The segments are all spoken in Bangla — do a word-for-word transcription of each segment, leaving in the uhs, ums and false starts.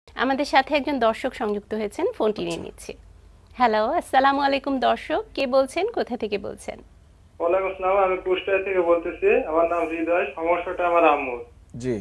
আমাদের সাথে একজন দর্শক সংযুক্ত হয়েছেন, ফোনটি নিয়ে নিচ্ছি। হ্যালো, আসসালামু আলাইকুম দর্শক, কে বলছেন, কোথা থেকে বলছেন? ওয়ালাইকুম আসসালাম, আমি কুষ্টিয়া থেকে বলতেছি। আমার নাম হৃদয়। সমস্যাটা আমার আম্মুর। জি।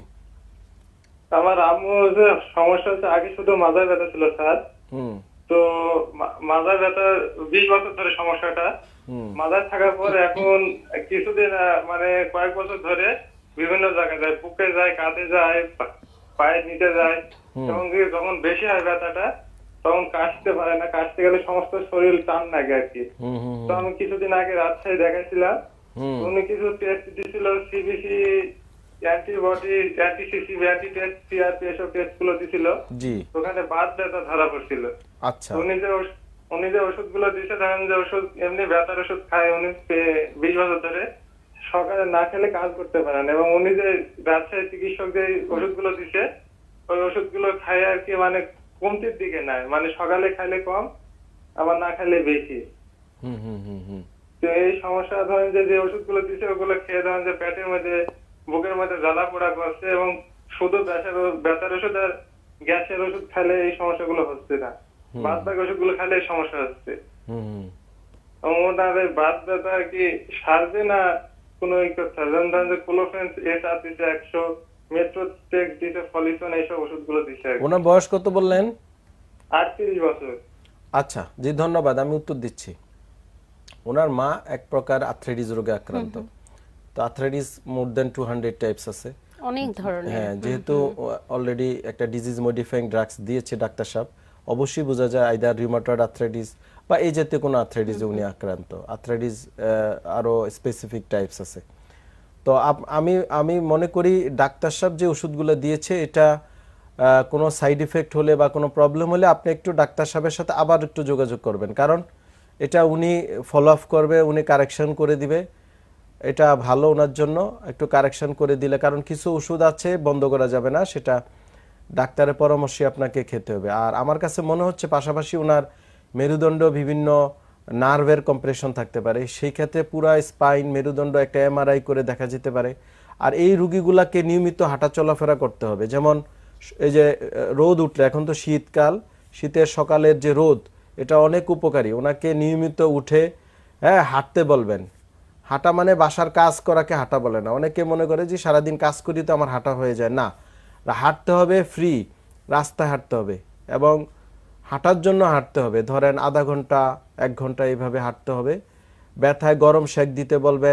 আমার আম্মুর যে সমস্যা হচ্ছে, আগে শুধু মাজার ব্যথা ছিল স্যার। হুম তো মা- মাজার ব্যথা বিশ বছর ধরে সমস্যাটা। হুম মাজার থাকার পর এখন কিছুদিন আহ, মানে কয়েক বছর ধরে বিভিন্ন জায়গায় যায়, বুকে যায়, কাঁধে যায়, পা- পায়ের নিচে যায়। হুম এবং কি যখন বেশি হয় ব্যথাটা, তখন কাশতে পারে না, কাশতে গেলে সমস্ত শরীর টান লাগে আর কি। হুম হুম তো আমি কিছুদিন আগে রাজশাহী দেখাইছিলাম। হুম উনি কিছু টেস্ট দিছিল, CBC, antibody, anti CC, anti test, CRP, এসব টেস্ট গুলো দিছিল। জি। ওখানে বাত ব্যথা ধরা পড়ছিল। আচ্ছা। উনি যে ওষ- উনি যে ওষুধগুলো দিছে, ধরেন যে ওষুধ এমনি ব্যথার ওষুধ খায় উনি পে- বিশ বছর ধরে, সকালে না খেলে কাজ করতে পারেন। এবং উনি যে রাজশাহী চিকিৎসক যে ওষুধগুলো দিছে, ওই ওষুধগুলো খায় আর কি, মানে কমতির দিকে নাই, মানে সকালে খাইলে কম, আবার না খাইলে বেশি। হুম হুম হুম হুম তো এই সমস্যা ধরেন যে যে ওষুধগুলো দিছে ওগুলো খেয়ে ধরেন যে পেটের মধ্যে, বুকের মধ্যে জ্বালা পোড়া করছে। এবং শুধু ব্যথার ও- ব্যথার ওষুধ আর গ্যাসের ওষুধ খেলে এই সমস্যাগুলো হচ্ছে না, বাদ বাকি ওষুধগুলো খেলে এই সমস্যা হচ্ছে। হুম হুম এবং ওনার এই বাত ব্যথা কি সারবে না কোনো ই করতে হবে? যেমন ধরেন যে ক্লোফেন্স এস আর দিছে একশো, মেট্রোটেক্স দিছে, ফলিসন, এইসব ওষুধগুলো দিছে আর কি। ওনার বয়স কত বললেন? আটত্রিশ বছর। আচ্ছা, জি, ধন্যবাদ, আমি উত্তর দিচ্ছি। ওনার মা এক প্রকার আর্থ্রাইটিস রোগে আক্রান্ত। তো arthritis more than two hundred types আছে। অনেক ধরনের। হ্যাঁ, যেহেতু অলরেডি একটা ডিজিজ মডিফাইং ড্রাগস দিয়েছে ডাক্তার সাহেব, অবশ্যই বোঝা যায় আইদার রিউমাটয়েড আর্থ্রাইটিস বা এই জাতীয় কোনো আর্থ্রাইটিসে উনি আক্রান্ত। আর্থ্রাইটিস আরও স্পেসিফিক টাইপস আছে। তো আপ- আমি আমি মনে করি ডাক্তার সাহেব যে ওষুধগুলো দিয়েছে এটা আহ, কোনো সাইড ইফেক্ট হলে বা কোনো প্রবলেম হলে আপনি একটু ডাক্তার সাহেবের সাথে আবার একটু যোগাযোগ করবেন, কারণ এটা উনি ফলো আপ করবে, উনি কারেকশন করে দিবে। এটা ভালো ওনার জন্য, একটু কারেকশন করে দিলে, কারণ কিছু ওষুধ আছে বন্ধ করা যাবে না, সেটা ডাক্তারের পরামর্শে আপনাকে খেতে হবে। আর আমার কাছে মনে হচ্ছে পাশাপাশি ওনার মেরুদণ্ড বিভিন্ন নার্ভের কম্প্রেশন থাকতে পারে, সেই ক্ষেত্রে পুরা স্পাইন মেরুদণ্ড একটা এমআরআই করে দেখা যেতে পারে। আর এই রুগীগুলাকে নিয়মিত হাঁটা চলাফেরা করতে হবে। যেমন এই যে আহ, রোদ উঠলে, এখন তো শীতকাল, শীতের সকালের যে রোদ, এটা অনেক উপকারী। ওনাকে নিয়মিত উঠে হ্যাঁ হাঁটতে বলবেন। হাঁটা মানে বাসার কাজ করাকে হাঁটা বলে না। অনেকে মনে করে যে সারাদিন কাজ করি তো আমার হাঁটা হয়ে যায়, না, হাঁটতে হবে, ফ্রি রাস্তায় হাঁটতে হবে এবং হাঁটার জন্য হাঁটতে হবে। ধরেন আধা ঘন্টা এক ঘন্টা এইভাবে হাঁটতে হবে। ব্যথায় গরম সেক দিতে বলবেন।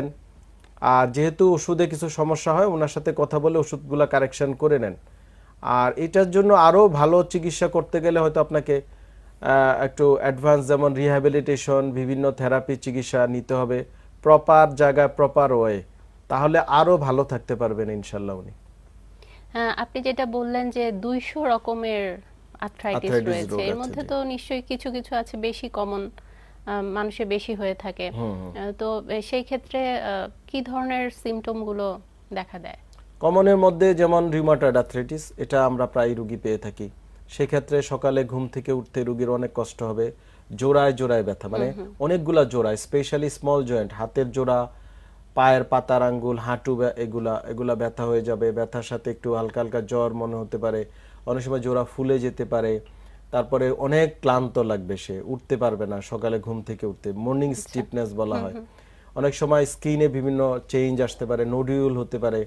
আর যেহেতু ওষুধে কিছু সমস্যা হয়, ওনার সাথে কথা বলে ওষুধগুলো কারেকশন করে নেন। আর এটার জন্য আরও ভালো চিকিৎসা করতে গেলে হয়তো আপনাকে আহ, একটু অ্যাডভান্স, যেমন রিহ্যাবিলিটেশন, বিভিন্ন থেরাপি চিকিৎসা নিতে হবে প্রপার জায়গায়, প্রপার ওয়ে। তাহলে আরও ভালো থাকতে পারবেন ইনশাল্লাহ উনি। হ্যাঁ, আপনি যেটা বললেন যে দুইশো রকমের আর্থ্রাইটিস আর্থ্রাইটিস রয়েছে, রোগ এর আছে, মধ্যে জি। তো নিশ্চয়ই কিছু কিছু আছে বেশি কমন, মানুষের বেশি হয়ে থাকে। আহ, তো আহ, সেই ক্ষেত্রে আহ, কি ধরনের সিমটমগুলো দেখা দেয়? কমনের মধ্যে যেমন রিউমাটয়েড আর্থ্রাইটিস, এটা আমরা প্রায় রুগী পেয়ে থাকি। সেক্ষেত্রে সকালে ঘুম থেকে উঠতে রুগীর অনেক কষ্ট হবে, জোড়ায় জোড়ায় ব্যথা, মানে অনেকগুলা জোড়া, স্পেশালি স্মল জয়েন্ট, হাতের জোড়া, পায়ের পাতার আঙ্গুল, হাঁটু, ব্যা- এগুলা এগুলা ব্যথা হয়ে যাবে। ব্যথার সাথে একটু হালকা হালকা জ্বর মনে হতে পারে, অনেক সময় জোড়া ফুলে যেতে পারে। তারপরে অনেক ক্লান্ত লাগবে, সে উঠতে পারবে না সকালে ঘুম থেকে উঠতে, মর্নিং স্টিফনেস বলা হয়। অনেক সময় স্কিনে বিভিন্ন চেঞ্জ আসতে পারে, নোডিউল হতে পারে।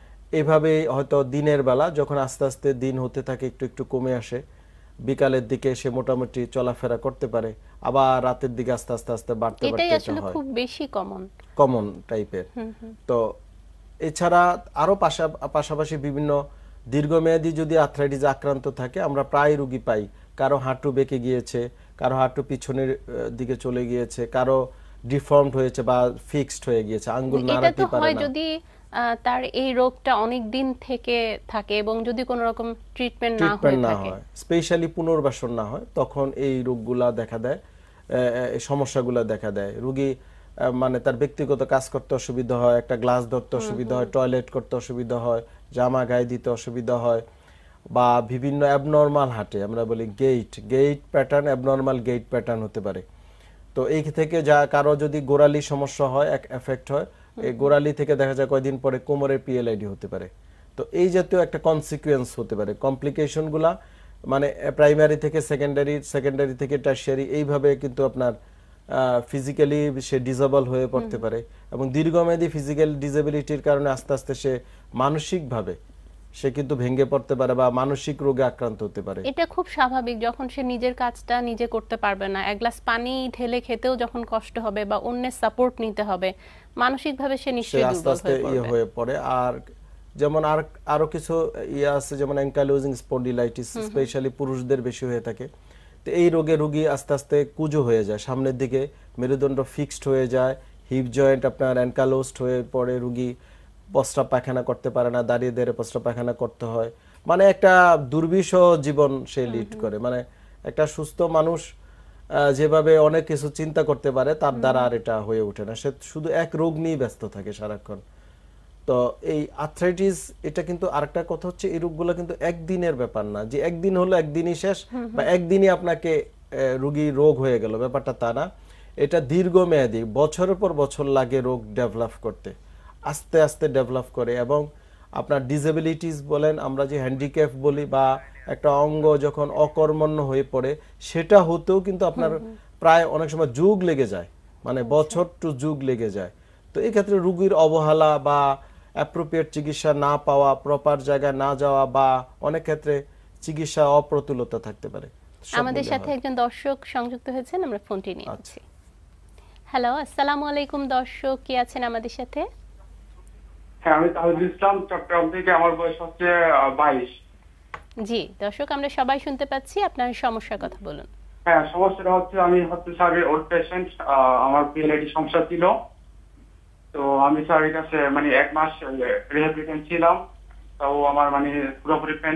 এভাবে হয়তো দিনের বেলা যখন আস্তে আস্তে দিন হতে থাকে একটু একটু কমে আসে, বিকালের দিকে সে মোটামুটি চলাফেরা করতে পারে, আবার রাতের দিকে আস্তে আস্তে আস্তে বাড়তে এটাই বাড়তে এটা আসলে হয়, খুব বেশি কমন। কমন টাইপের। তো এছাড়া আরও পাশা পাশাপাশি বিভিন্ন দীর্ঘমেয়াদী যদি আর্থ্রাইটিস আক্রান্ত থাকে, আমরা প্রায় রুগী পাই কারো হাঁটু বেঁকে গিয়েছে, কারো হাঁটু পিছনের আহ, দিকে চলে গিয়েছে, কারো ডিফর্মড হয়েছে বা ফিক্সড হয়ে গিয়েছে, আঙ্গুল এটা তো নাড়াতে পারে হয় না। যদি আহ, তার এই রোগটা অনেক দিন থেকে থাকে এবং যদি কোনো রকম ট্রিটমেন্ট না হয়ে ট্রিটমেন্ট না থাকে। হয়, স্পেশালি পুনর্বাসন না হয়, তখন এই রোগগুলা দেখা দেয়, আহ, এই সমস্যাগুলো দেখা দেয়। রুগী আহ, মানে তার ব্যক্তিগত কাজ করতে অসুবিধা হয়, একটা গ্লাস ধরতে অসুবিধা হয়, টয়লেট করতে অসুবিধা হয়, জামা গায়ে দিতে অসুবিধা হয়, বা বিভিন্ন অ্যাবনর্মাল হাঁটে, আমরা বলি gait gait pattern, abnormal gait pattern হতে পারে। তো এই থেকে যা কারো যদি গোড়ালি সমস্যা হয়, এক এফেক্ট হয়, এই গোড়ালি থেকে দেখা যায় কয়েকদিন পরে কোমরের পিএলআইডি হতে পারে। তো এই জাতীয় একটা কনসিকুয়েন্স হতে পারে। কমপ্লিকেশনগুলা মানে প্রাইমারি থেকে সেকেন্ডারি, সেকেন্ডারি থেকে টারশিয়ারি, এইভাবে কিন্তু আপনার ফিজিক্যালি সে ডিসেবল হয়ে পড়তে পারে এবং দীর্ঘমেয়াদী ফিজিক্যাল ডিসেবিলিটির কারণে আস্তে আস্তে সে মানসিকভাবে সে কিন্তু ভেঙে পড়তে পারে বা মানসিক রোগে আক্রান্ত হতে পারে। এটা খুব স্বাভাবিক, যখন সে নিজের কাজটা নিজে করতে পারবে না, এক গ্লাস পানি ঢেলে খেতেও যখন কষ্ট হবে বা অন্যের সাপোর্ট নিতে হবে, মানসিকভাবে সে নিশ্চয়ই দুর্বল হয়ে পড়বে। হয়ে পড়ে। আর যেমন আর আরো কিছু ইয়ে আছে, যেমন অ্যাঙ্কাইলোজিং স্পন্ডিলাইটিস স্পেশালি পুরুষদের বেশি হয়ে থাকে। তো এই রোগে রোগী আস্তে আস্তে কুজো হয়ে যায়, সামনের দিকে মেরুদণ্ড ফিক্সড হয়ে যায়, হিপ জয়েন্ট আপনার অ্যাঙ্কালোজড হয়ে পড়ে, রোগী প্রস্রাব পায়খানা করতে পারে না, দাঁড়িয়ে দাঁড়িয়ে প্রস্রাব পায়খানা করতে হয়, মানে একটা দুর্বিষহ জীবন সে লিড করে। মানে একটা সুস্থ মানুষ যেভাবে অনেক কিছু চিন্তা করতে পারে তার দ্বারা আর এটা হয়ে ওঠে না, সে শুধু এক রোগ নিয়ে ব্যস্ত থাকে সারাক্ষণ। তো এই আর্থ্রাইটিস এটা কিন্তু আরেকটা কথা হচ্ছে, এই রোগগুলো কিন্তু একদিনের ব্যাপার না, যে একদিন হলো একদিনই শেষ বা একদিনই আপনাকে রোগী রোগ হয়ে গেল, ব্যাপারটা তা না। এটা দীর্ঘমেয়াদী, বছরের পর বছর লাগে রোগ ডেভেলপ করতে, আস্তে আস্তে ডেভেলপ করে। এবং আপনার ডিসেবিলিটিস বলেন, আমরা যে হ্যান্ডিক্যাপ বলি, বা একটা অঙ্গ যখন অকর্মণ্য হয়ে পড়ে সেটা হতেও কিন্তু আপনার প্রায় অনেক সময় যুগ লেগে যায়, মানে বছর টু যুগ লেগে যায়। তো এই ক্ষেত্রে রোগীর অবহেলা বা অ্যাপ্রোপ্রিয়েট চিকিৎসা না পাওয়া, প্রপার জায়গায় না যাওয়া, বা অনেক ক্ষেত্রে চিকিৎসা অপ্রতুলতা থাকতে পারে। আমাদের সাথে একজন দর্শক সংযুক্ত হয়েছেন, আমরা ফোনটি নিচ্ছি। হ্যালো, আসসালামু আলাইকুম দর্শক, কে আছেন আমাদের সাথে? হ্যাঁ, আমি তাহিদুল ইসলাম, চট্টগ্রাম থেকে। আমার বয়স হচ্ছে বাইশ। জি দর্শক, আমরা সবাই শুনতে পাচ্ছি, আপনার সমস্যার কথা বলুন। হ্যাঁ, সমস্যাটা হচ্ছে আমি হচ্ছে স্যারের ওল্ড পেশেন্ট, আমার পিএলআইডি সমস্যা ছিল। তো আমি স্যারের কাছে মানে এক মাস রিহ্যাবিলিটেশন ছিলাম, তাও আমার মানে পুরোপুরি পেন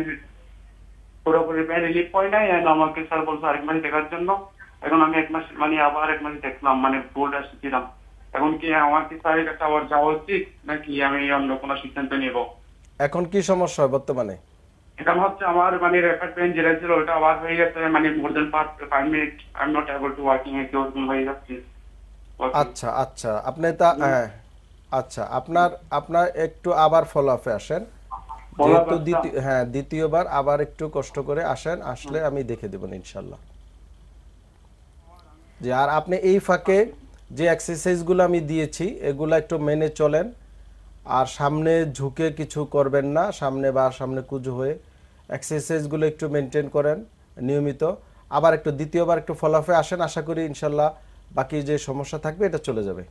পুরোপুরি পেন রিলিফ হয় নাই। আমাকে স্যার বলছে আরেক মাস দেখার জন্য। এখন আমি এক মাস মানে আবার এক মাস দেখলাম, মানে বোর্ড আসছিলাম। এখন কি আমার কি স্যারের কাছে আবার যাওয়া উচিত, নাকি আমি অন্য কোনো সিদ্ধান্ত নেব? এখন কি সমস্যা হয় বর্তমানে? এখন হচ্ছে আমার মানে রেফার পেন যেটা ছিল ওটা আবার হয়ে গেছে, মানে more than five minute I am not able to working, এরকম হয়ে যাচ্ছে। আচ্ছা আচ্ছা, আপনি তা হ্যাঁ, আচ্ছা আপনার আপনার একটু আবার ফলো আপে আসেন, যেহেতু দ্বিতীয় হ্যাঁ দ্বিতীয়বার আবার একটু কষ্ট করে আসেন, আসলে আমি দেখে দেব ইনশাআল্লাহ। যে আর আপনি এই ফাঁকে যে এক্সারসাইজগুলো আমি দিয়েছি এগুলো একটু মেনে চলেন, আর সামনে ঝুঁকে কিছু করবেন না, সামনে বা সামনে কুজো হয়ে এক্সারসাইজগুলো একটু মেনটেন করেন নিয়মিত। আবার একটু দ্বিতীয়বার একটু ফলো আপে আসেন, আশা করি ইনশাআল্লাহ বাকি যে সমস্যা থাকবে এটা চলে যাবে।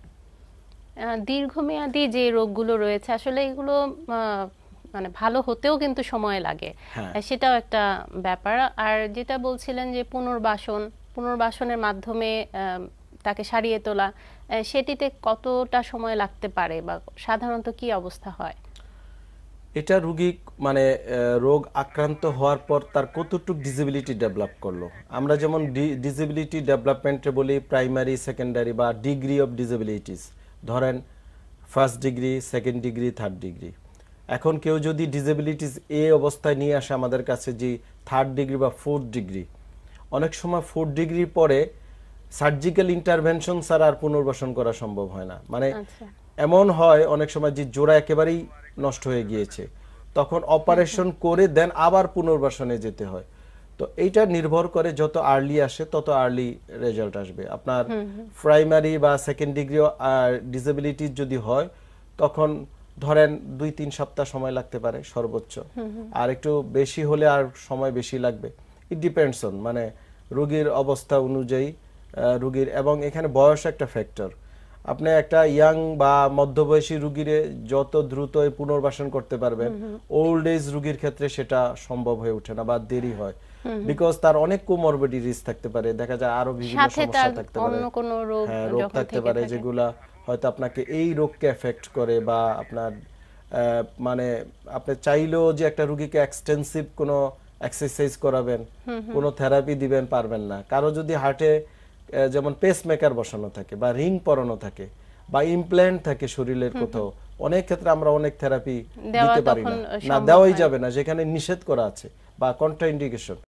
দীর্ঘমেয়াদী যে রোগগুলো রয়েছে আসলে এগুলো মানে ভালো হতেও কিন্তু সময় লাগে, সেটাও একটা ব্যাপার। আর যেটা বলছিলেন যে পুনর্বাসন, পুনর্বাসনের মাধ্যমে তাকে সারিয়ে তোলা, সেটিতে কতটা সময় লাগতে পারে বা সাধারণত কি অবস্থা হয়? এটা রোগী মানে রোগ আক্রান্ত হওয়ার পর তার কতটুকু ডিসেবিলিটি ডেভেলপ করলো। আমরা যেমন ডিসেবিলিটি ডেভেলপমেন্টে বলি প্রাইমারি, সেকেন্ডারি বা ডিগ্রি অফ ডিসেবিলিটিস, ধরেন first degree, second degree, third degree. এখন কেউ যদি ডিসেবিলিটিস এ অবস্থায় নিয়ে আসে আমাদের কাছে, যে থার্ড ডিগ্রি বা ফোর্থ ডিগ্রি, অনেক সময় ফোর্থ ডিগ্রির পরে সার্জিক্যাল ইন্টারভেনশন ছাড়া আর পুনর্বাসন করা সম্ভব হয় না। মানে এমন হয় অনেক সময় যে জোড়া একেবারেই নষ্ট হয়ে গিয়েছে, তখন অপারেশন করে দেন আবার পুনর্বাসনে যেতে হয়। তো এইটা নির্ভর করে যত আর্লি আসে তত আর্লি রেজাল্ট আসবে। আপনার প্রাইমারি বা সেকেন্ড ডিগ্রি ডিসেবিলিটি যদি হয় তখন ধরেন দুই তিন সপ্তাহ সময় লাগতে পারে সর্বোচ্চ, আর একটু বেশি হলে আর সময় বেশি লাগবে। ইট ডিপেন্ডস অন মানে রোগীর অবস্থা অনুযায়ী রোগীর, এবং এখানে বয়স একটা ফ্যাক্টর। আপনি একটা ইয়াং বা মধ্যবয়সী রোগীরে যত দ্রুত পুনর্বাসন করতে পারবেন, ওল্ড এজ রোগীর ক্ষেত্রে সেটা সম্ভব হয়ে ওঠে না বা দেরি হয়, বিকজ তার অনেক কোমরবিডিটিস থাকতে পারে, দেখা যায় আরো বিভিন্ন সমস্যা থাকতে পারে, হ্যাঁ রোগ থাকতে পারে যেগুলা হয়তো আপনাকে এই রোগকে এফেক্ট করে, বা আপনার মানে আপনি চাইলেও যে একটা রোগীকে এক্সটেন্সিভ কোনো এক্সারসাইজ করাবেন, কোনো থেরাপি দিবেন পারবেন না। কারো যদি হার্টে যেমন পেসমেকার বসানো থাকে বা রিং পরানো থাকে বা ইমপ্ল্যান্ট থাকে শরীরের কোথাও, অনেক ক্ষেত্রে আমরা অনেক থেরাপি দিতে পারি না, না দেওয়াই যাবে না, যেখানে নিষেধ করা আছে বা কন্ট্রাইন্ডিকেশন।